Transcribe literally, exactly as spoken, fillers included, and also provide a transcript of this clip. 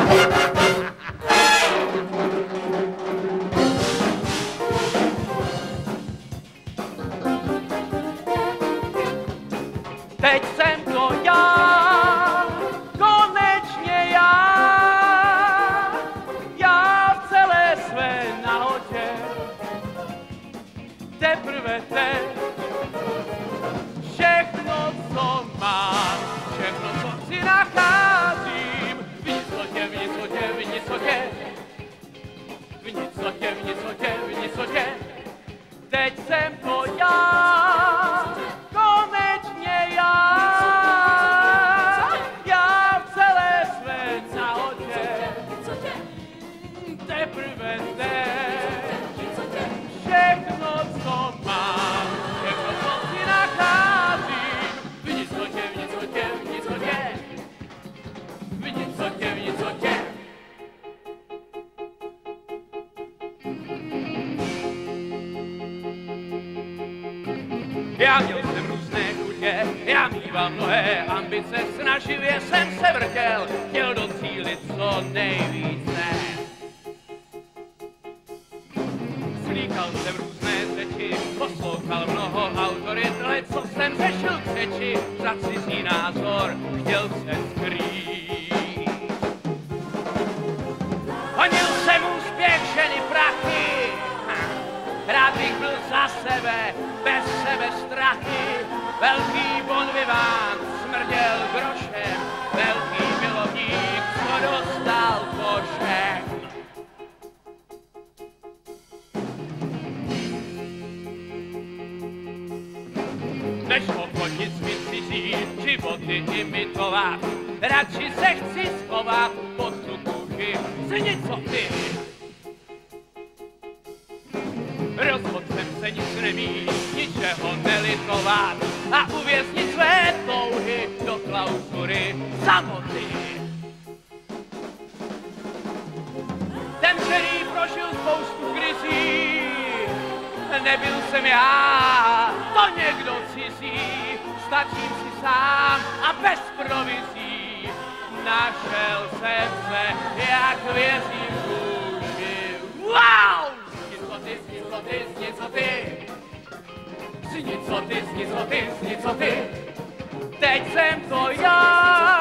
Teď jsem to já, konečně já, já v celé své nahotě, teprve teď, všechno, co mám, všechno, co si nacházím, v nicotě, v nicotě, v nicotě, v nicotě, v nicotě, v nicotě, teď jsem to já, konečně já, já v celé své nahotě, teprve teď, všechno, co mám, všechno, co si nacházím, v nicotě, v nicotě, v nicotě, v nicotě, v nicotě. Já měl jsem různé chutě, já mýval mnohé ambice, snaživě jsem se vrtěl, chtěl docílit co nejvíce. Slíkal jsem různé řeči, poslouchal mnoho autorit, ale co jsem řešil k řeči, za cizí názor chtěl se skrýt. Honil jsem úspěch, ženy, prachy, rád bych byl za sebe, bez sebe strachy. Velký bon vivant smrděl grošem, velký milovník, co dostal košem. Než ochotit svý cizí životy imitovat, radši se chci schovat pod tu kůži z nicoty. Rozhod jsem se nic nemít, ničeho nelitovat a uvěznit své touhy do klauzury samoty. Ten, který prožil spoustu krizí, nebyl jsem já, to někdo cizí, stačím si sám a bez provizí. Našel jsem se, jak věřím duši. Wow! Nicoty, nicoty, nicoty, nicoty, nicoty, teď jsem to já.